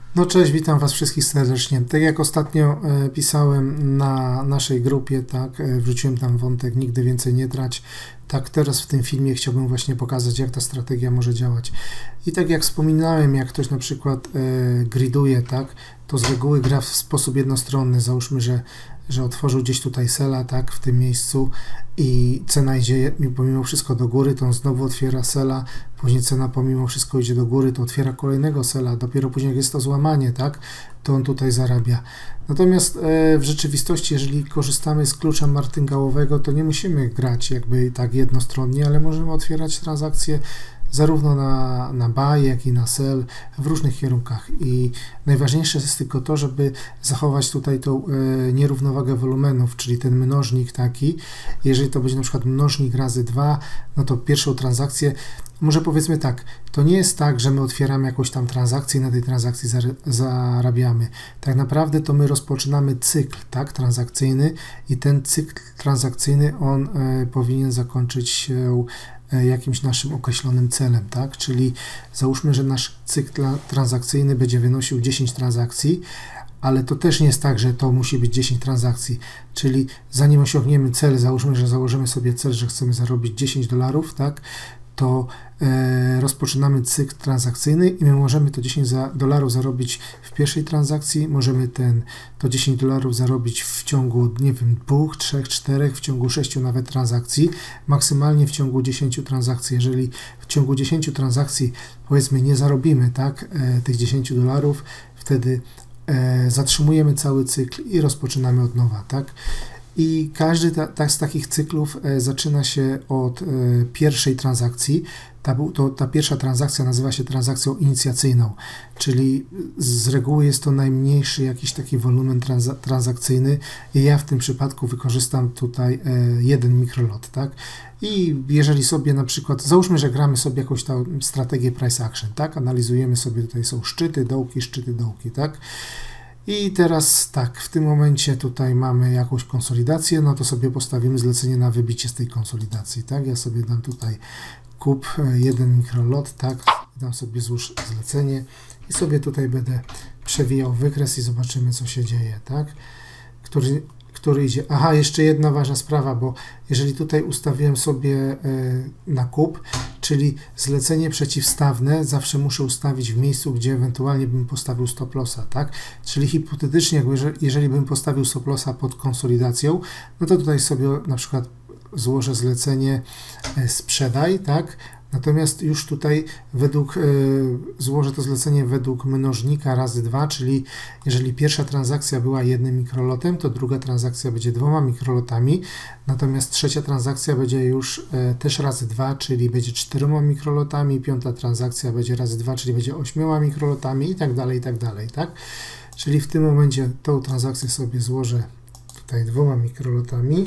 No cześć, witam Was wszystkich serdecznie. Tak jak ostatnio pisałem na naszej grupie, tak, wrzuciłem tam wątek nigdy więcej nie trać, tak teraz w tym filmie chciałbym właśnie pokazać, jak ta strategia może działać. I tak jak wspominałem, jak ktoś na przykład griduje, tak, to z reguły gra w sposób jednostronny. Załóżmy, że otworzył gdzieś tutaj sela, tak, w tym miejscu i cena idzie pomimo wszystko do góry, to on znowu otwiera sela, później cena pomimo wszystko idzie do góry, to otwiera kolejnego sela, dopiero później jak jest to złamanie, tak, to on tutaj zarabia. Natomiast w rzeczywistości, jeżeli korzystamy z klucza martingałowego, to nie musimy grać jakby tak jednostronnie, ale możemy otwierać transakcje zarówno na buy, jak i na sell w różnych kierunkach i najważniejsze jest tylko to, żeby zachować tutaj tą nierównowagę wolumenów, czyli ten mnożnik taki. Jeżeli to będzie na przykład mnożnik razy 2, no to pierwszą transakcję, może powiedzmy tak, to nie jest tak, że my otwieramy jakąś tam transakcję i na tej transakcji zarabiamy. Tak naprawdę to my rozpoczynamy cykl, tak, transakcyjny i ten cykl transakcyjny on powinien zakończyć się jakimś naszym określonym celem, tak? Czyli załóżmy, że nasz cykl transakcyjny będzie wynosił 10 transakcji, ale to też nie jest tak, że to musi być 10 transakcji, czyli zanim osiągniemy cel, załóżmy, że założymy sobie cel, że chcemy zarobić $10, tak? To rozpoczynamy cykl transakcyjny i my możemy to $10 zarobić w pierwszej transakcji, możemy to $10 zarobić w ciągu, nie wiem, 2, 3, 4, w ciągu 6 nawet transakcji, maksymalnie w ciągu 10 transakcji. Jeżeli w ciągu 10 transakcji powiedzmy nie zarobimy, tak, tych $10, wtedy zatrzymujemy cały cykl i rozpoczynamy od nowa, tak. I każdy z takich cyklów zaczyna się od pierwszej transakcji. Ta pierwsza transakcja nazywa się transakcją inicjacyjną, czyli z reguły jest to najmniejszy jakiś taki wolumen transakcyjny i ja w tym przypadku wykorzystam tutaj 1 mikrolot, tak? I jeżeli sobie na przykład, załóżmy, że gramy sobie jakąś tam strategię price action, tak? Analizujemy sobie, tutaj są szczyty, dołki, tak? I teraz tak, w tym momencie tutaj mamy jakąś konsolidację, no to sobie postawimy zlecenie na wybicie z tej konsolidacji, tak? Ja sobie dam tutaj kup 1 mikrolot, tak? Dam sobie złóż zlecenie i sobie tutaj będę przewijał wykres i zobaczymy, co się dzieje, tak? Który idzie. Aha, jeszcze jedna ważna sprawa, bo jeżeli tutaj ustawiłem sobie na kup, czyli zlecenie przeciwstawne zawsze muszę ustawić w miejscu, gdzie ewentualnie bym postawił stop lossa, tak? Czyli hipotetycznie, jeżeli bym postawił stop lossa pod konsolidacją, no to tutaj sobie na przykład złożę zlecenie sprzedaj, tak? Natomiast już tutaj złożę to zlecenie według mnożnika razy 2, czyli jeżeli pierwsza transakcja była 1 mikrolotem, to druga transakcja będzie 2 mikrolotami, natomiast trzecia transakcja będzie już też razy 2, czyli będzie 4 mikrolotami, piąta transakcja będzie razy 2, czyli będzie 8 mikrolotami i tak dalej, tak? Czyli w tym momencie tą transakcję sobie złożę tutaj 2 mikrolotami,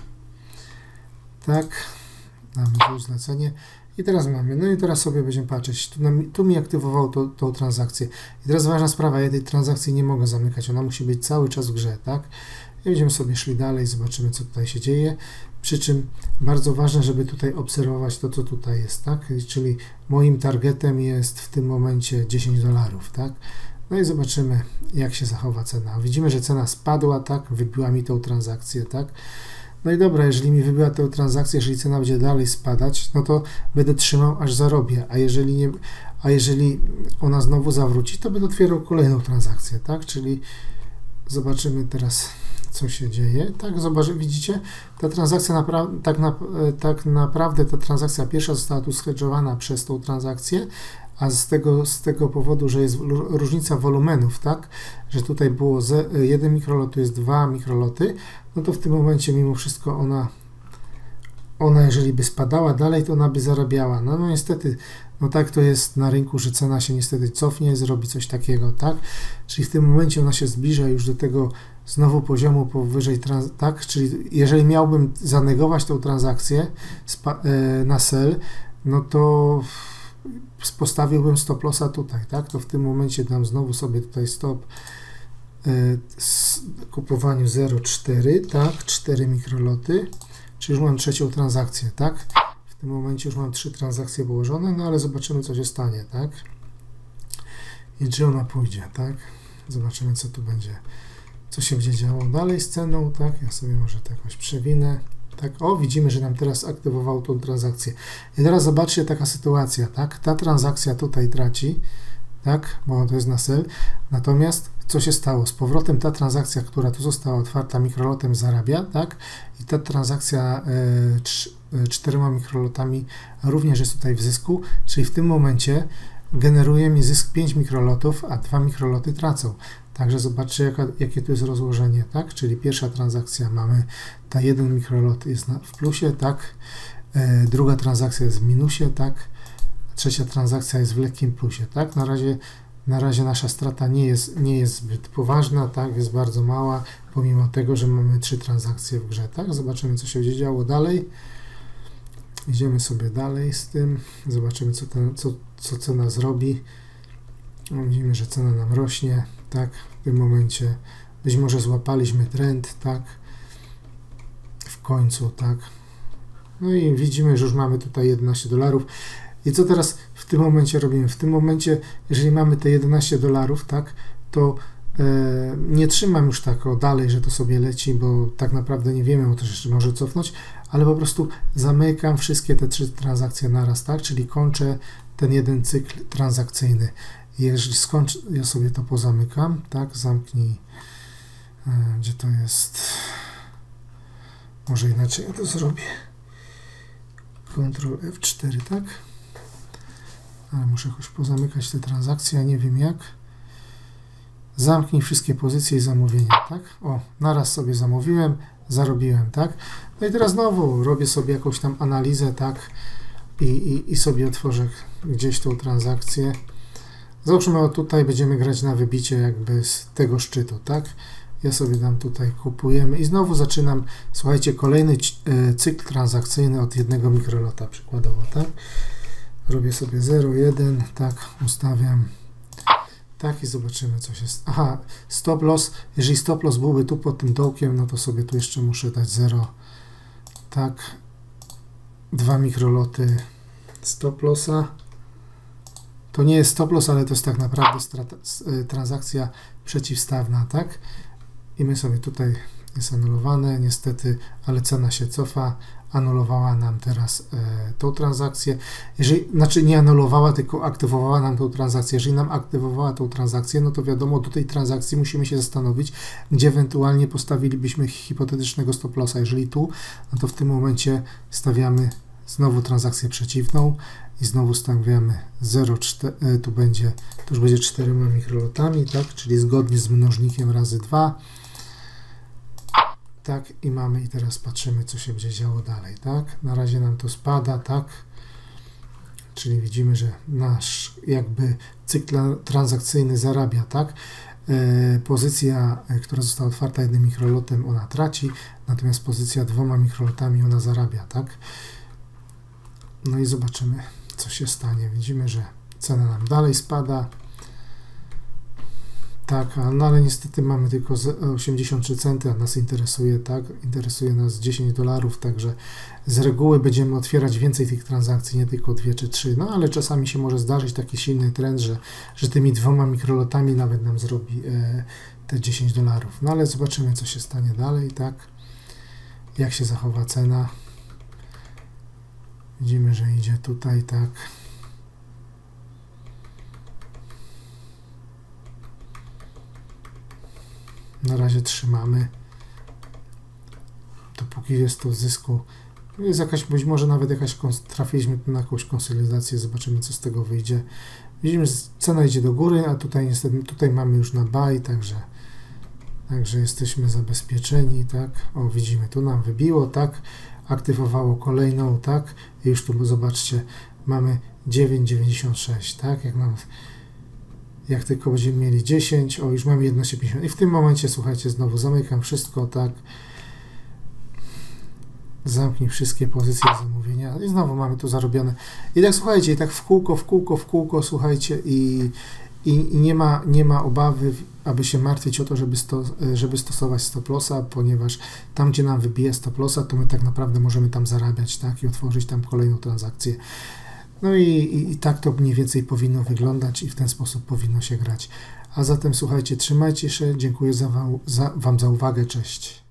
tak? Damy zlecenie. I teraz mamy, no i teraz sobie będziemy patrzeć, tu mi aktywowało tą transakcję. I teraz ważna sprawa, ja tej transakcji nie mogę zamykać, ona musi być cały czas w grze, tak? I będziemy sobie szli dalej, zobaczymy, co tutaj się dzieje. Przy czym bardzo ważne, żeby tutaj obserwować to, co tutaj jest, tak? Czyli moim targetem jest w tym momencie $10, tak? No i zobaczymy, jak się zachowa cena. Widzimy, że cena spadła, tak? Wybiła mi tą transakcję, tak? No i dobra, jeżeli mi wybiła tę transakcję, jeżeli cena będzie dalej spadać, no to będę trzymał, aż zarobię, a jeżeli ona znowu zawróci, to będę otwierał kolejną transakcję, tak? Czyli zobaczymy teraz, co się dzieje. Tak, widzicie? Ta transakcja tak naprawdę ta transakcja pierwsza została tu schedżowana przez tą transakcję, a z tego powodu, że jest różnica wolumenów, tak, że tutaj było 1 mikrolot, tu jest 2 mikroloty, no to w tym momencie mimo wszystko ona jeżeli by spadała dalej, to ona by zarabiała. No niestety, no tak to jest na rynku, że cena się niestety cofnie, zrobi coś takiego, tak, czyli w tym momencie ona się zbliża już do tego znowu poziomu powyżej, tak, czyli jeżeli miałbym zanegować tą transakcję na sell, no to postawiłbym stop lossa tutaj, tak? To w tym momencie dam znowu sobie tutaj stop kupowaniu 0,4, tak? 4 mikroloty, czyli już mam trzecią transakcję, tak? tym momencie już mam 3 transakcje położone, no ale zobaczymy, co się stanie, tak? i czy ona pójdzie, tak? Zobaczymy, co tu będzie, co się będzie działo dalej z ceną, tak? Ja sobie może to jakoś przewinę, tak? O, widzimy, że nam teraz aktywował tą transakcję. I teraz zobaczcie, taka sytuacja, tak? Ta transakcja tutaj traci, tak? Bo to jest na sell. Natomiast co się stało? Z powrotem ta transakcja, która tu została otwarta mikrolotem, zarabia, tak? I ta transakcja 4 mikrolotami również jest tutaj w zysku, czyli w tym momencie generuje mi zysk 5 mikrolotów, a 2 mikroloty tracą. Także zobaczcie, jakie tu jest rozłożenie, tak? Czyli pierwsza transakcja mamy, ta 1 mikrolot jest w plusie, tak? Druga transakcja jest w minusie, tak? Trzecia transakcja jest w lekkim plusie, tak? Na razie nasza strata nie jest zbyt poważna, tak? Jest bardzo mała, pomimo tego, że mamy 3 transakcje w grze, tak? Zobaczymy, co się będzie działo dalej. Idziemy sobie dalej z tym, zobaczymy, co cena zrobi. Widzimy, że cena nam rośnie, tak? W tym momencie być może złapaliśmy trend, tak? W końcu, tak? No i widzimy, że już mamy tutaj $11. I co teraz w tym momencie robimy? W tym momencie, jeżeli mamy te $11, tak, to nie trzymam już tak dalej, że to sobie leci, bo tak naprawdę nie wiemy, bo to jeszcze może cofnąć, ale po prostu zamykam wszystkie te 3 transakcje naraz, tak, czyli kończę ten jeden cykl transakcyjny. I jeżeli skończę, ja sobie to pozamykam, tak, zamknij, gdzie to jest, może inaczej ja to zrobię, Ctrl F4, tak, ale muszę jakoś pozamykać te transakcje, ja nie wiem jak. Zamknij wszystkie pozycje i zamówienia, tak? O, naraz sobie zamówiłem, zarobiłem, tak? No i teraz znowu robię sobie jakąś tam analizę, tak? I sobie otworzę gdzieś tą transakcję. Załóżmy, o tutaj będziemy grać na wybicie jakby z tego szczytu, tak? Ja sobie dam tutaj, kupujemy i znowu zaczynam, słuchajcie, kolejny cykl transakcyjny od 1 mikrolota przykładowo, tak? Robię sobie 0,1, tak, ustawiam, tak i zobaczymy, co się... Aha, stop loss, jeżeli stop loss byłby tu pod tym dołkiem, no to sobie tu jeszcze muszę dać 0, tak, 2 mikroloty stop lossa. To nie jest stop loss, ale to jest tak naprawdę transakcja przeciwstawna, tak? I my sobie tutaj, jest anulowane niestety, ale cena się cofa, anulowała nam teraz tą transakcję, znaczy nie anulowała, tylko aktywowała nam tą transakcję. Jeżeli nam aktywowała tą transakcję, no to wiadomo, do tej transakcji musimy się zastanowić, gdzie ewentualnie postawilibyśmy hipotetycznego stop lossa. Jeżeli tu, no to w tym momencie stawiamy znowu transakcję przeciwną i znowu stawiamy 0,4, tu już będzie 4 mikrolotami, tak, czyli zgodnie z mnożnikiem razy 2. Tak, i mamy, i teraz patrzymy, co się będzie działo dalej, tak? Na razie nam to spada, tak? Czyli widzimy, że nasz jakby cykl transakcyjny zarabia, tak? Pozycja, która została otwarta 1 mikrolotem, ona traci, natomiast pozycja 2 mikrolotami, ona zarabia, tak? No i zobaczymy, co się stanie. Widzimy, że cena nam dalej spada. Tak, no ale niestety mamy tylko 83 centy, a nas interesuje, tak, interesuje nas $10, także z reguły będziemy otwierać więcej tych transakcji, nie tylko 2 czy 3, no ale czasami się może zdarzyć taki silny trend, że tymi 2 mikrolotami nawet nam zrobi te $10. No ale zobaczymy, co się stanie dalej, tak, jak się zachowa cena. Widzimy, że idzie tutaj, tak. Na razie trzymamy, dopóki jest to w zysku. Jest jakaś, być może nawet trafiliśmy na jakąś konsolidację, zobaczymy, co z tego wyjdzie. Widzimy, że cena idzie do góry, a tutaj niestety, tutaj mamy już na buy, także jesteśmy zabezpieczeni, tak. O, widzimy, tu nam wybiło, tak, aktywowało kolejną, tak, i już tu zobaczcie, mamy 9,96, tak, jak tylko będziemy mieli 10, o, już mamy 11,50 i w tym momencie, słuchajcie, znowu zamykam wszystko, tak, zamknij wszystkie pozycje zamówienia i znowu mamy tu zarobione. I tak, słuchajcie, i tak w kółko, słuchajcie, i nie ma obawy, aby się martwić o to, żeby stosować stop lossa, ponieważ tam, gdzie nam wybije stop lossa, to my tak naprawdę możemy tam zarabiać, tak, i otworzyć tam kolejną transakcję. No i tak to mniej więcej powinno wyglądać i w ten sposób powinno się grać. A zatem słuchajcie, trzymajcie się, dziękuję Wam za uwagę, cześć.